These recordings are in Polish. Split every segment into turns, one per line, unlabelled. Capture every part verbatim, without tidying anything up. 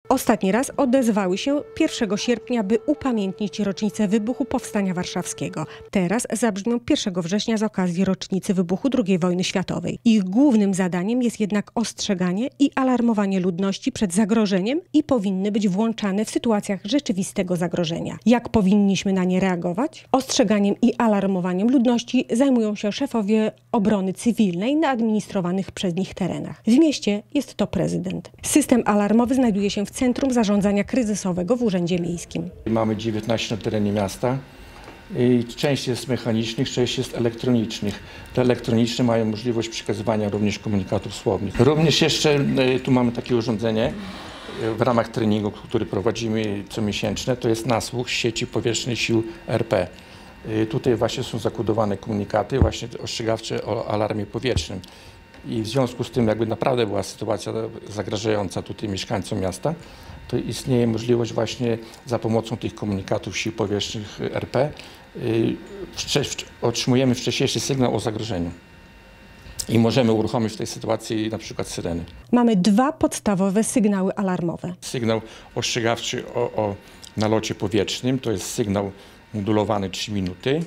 Ostatni raz odezwały się pierwszego sierpnia, by upamiętnić rocznicę wybuchu Powstania Warszawskiego. Teraz zabrzmią pierwszego września z okazji rocznicy wybuchu drugiej wojny światowej. Ich głównym zadaniem jest jednak ostrzeganie i alarmowanie ludności przed zagrożeniem i powinny być włączane w sytuacjach rzeczywistego zagrożenia. Jak powinniśmy na nie reagować? Ostrzeganiem i alarmowaniem ludności zajmują się szefowie obrony cywilnej na administrowanych przez nich terenach. W mieście jest to prezydent. System alarmowy znajduje się w Centrum Zarządzania Kryzysowego w Urzędzie Miejskim.
Mamy dziewiętnaście na terenie miasta. I część jest mechanicznych, część jest elektronicznych. Te elektroniczne mają możliwość przekazywania również komunikatów słownych. Również jeszcze tu mamy takie urządzenie w ramach treningu, który prowadzimy comiesięczne. To jest nasłuch sieci powietrznej sił R P. Tutaj właśnie są zakodowane komunikaty właśnie ostrzegawcze o alarmie powietrznym. I w związku z tym, jakby naprawdę była sytuacja zagrażająca tutaj mieszkańcom miasta, to istnieje możliwość właśnie za pomocą tych komunikatów sił powietrznych R P otrzymujemy wcześniejszy sygnał o zagrożeniu. I możemy uruchomić w tej sytuacji na przykład syreny.
Mamy dwa podstawowe sygnały alarmowe.
Sygnał ostrzegawczy o, o nalocie powietrznym, to jest sygnał modulowany trzy minuty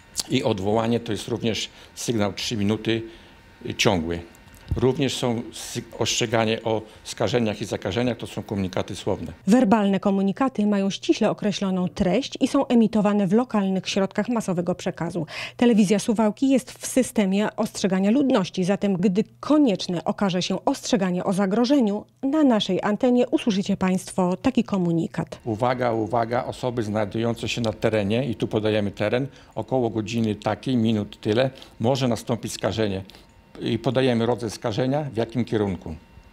i odwołanie to jest również sygnał trzy minuty ciągły. Również są ostrzeganie o skażeniach i zakażeniach, to są komunikaty słowne.
Werbalne komunikaty mają ściśle określoną treść i są emitowane w lokalnych środkach masowego przekazu. Telewizja Suwałki jest w systemie ostrzegania ludności, zatem gdy konieczne okaże się ostrzeganie o zagrożeniu, na naszej antenie usłyszycie Państwo taki komunikat.
Uwaga, uwaga, osoby znajdujące się na terenie, i tu podajemy teren, około godziny takiej, minut tyle, może nastąpić skażenie. I podajemy rodzaj skażenia, w jakim kierunku.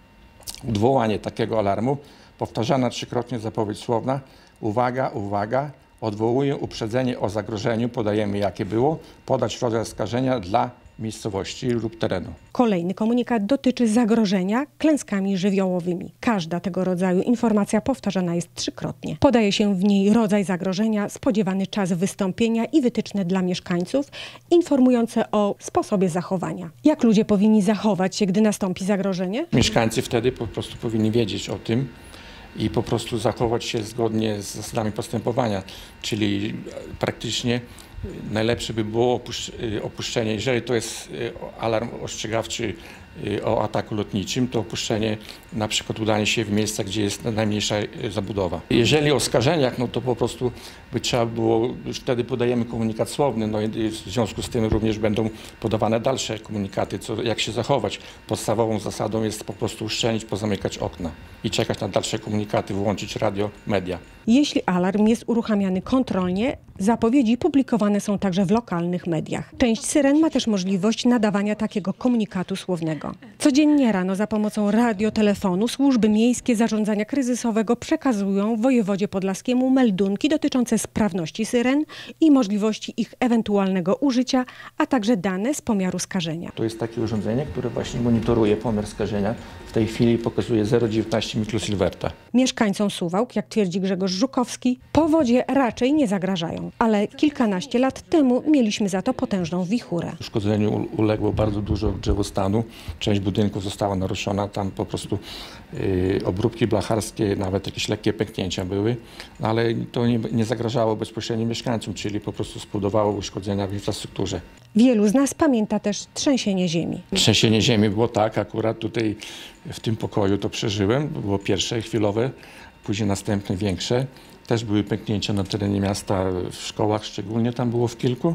Odwołanie takiego alarmu, powtarzana trzykrotnie zapowiedź słowna, uwaga, uwaga, odwołuję uprzedzenie o zagrożeniu, podajemy jakie było, podać rodzaj skażenia dla miejscowości lub terenu.
Kolejny komunikat dotyczy zagrożenia klęskami żywiołowymi. Każda tego rodzaju informacja powtarzana jest trzykrotnie. Podaje się w niej rodzaj zagrożenia, spodziewany czas wystąpienia i wytyczne dla mieszkańców, informujące o sposobie zachowania. Jak ludzie powinni zachować się, gdy nastąpi zagrożenie?
Mieszkańcy wtedy po prostu powinni wiedzieć o tym i po prostu zachować się zgodnie z zasadami postępowania, czyli praktycznie najlepsze by było opuszczenie, jeżeli to jest alarm ostrzegawczy o ataku lotniczym, to opuszczenie, na przykład udanie się w miejsca, gdzie jest najmniejsza zabudowa. Jeżeli o skażeniach, no to po prostu by trzeba było, już wtedy podajemy komunikat słowny, no i w związku z tym również będą podawane dalsze komunikaty, co, jak się zachować. Podstawową zasadą jest po prostu uszczelnić, pozamykać okna i czekać na dalsze komunikaty, włączyć radio, media.
Jeśli alarm jest uruchamiany kontrolnie, zapowiedzi publikowane są także w lokalnych mediach. Część syren ma też możliwość nadawania takiego komunikatu słownego. Codziennie rano za pomocą radiotelefonu służby miejskie zarządzania kryzysowego przekazują wojewodzie podlaskiemu meldunki dotyczące sprawności syren i możliwości ich ewentualnego użycia, a także dane z pomiaru skażenia.
To jest takie urządzenie, które właśnie monitoruje pomiar skażenia. W tej chwili pokazuje zero przecinek dziewiętnaście mikrosiewerta.
Mieszkańcom Suwałk, jak twierdzi Grzegorz Żukowski, powodzie raczej nie zagrażają, ale kilkanaście lat temu mieliśmy za to potężną wichurę.
Uszkodzeniu uległo bardzo dużo drzewostanu. Część budynków została naruszona, tam po prostu yy, obróbki blacharskie, nawet jakieś lekkie pęknięcia były, no ale to nie, nie zagrażało bezpośrednio mieszkańcom, czyli po prostu spowodowało uszkodzenia w infrastrukturze.
Wielu z nas pamięta też trzęsienie ziemi.
Trzęsienie ziemi było tak, akurat tutaj w tym pokoju to przeżyłem, było pierwsze chwilowe, później następne większe. Też były pęknięcia na terenie miasta, w szkołach szczególnie, tam było w kilku.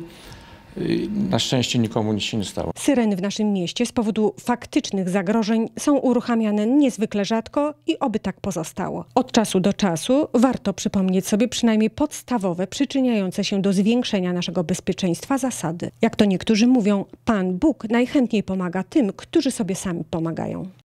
Na szczęście nikomu nic się nie stało.
Syreny w naszym mieście z powodu faktycznych zagrożeń są uruchamiane niezwykle rzadko i oby tak pozostało. Od czasu do czasu warto przypomnieć sobie przynajmniej podstawowe, przyczyniające się do zwiększenia naszego bezpieczeństwa zasady. Jak to niektórzy mówią, Pan Bóg najchętniej pomaga tym, którzy sobie sami pomagają.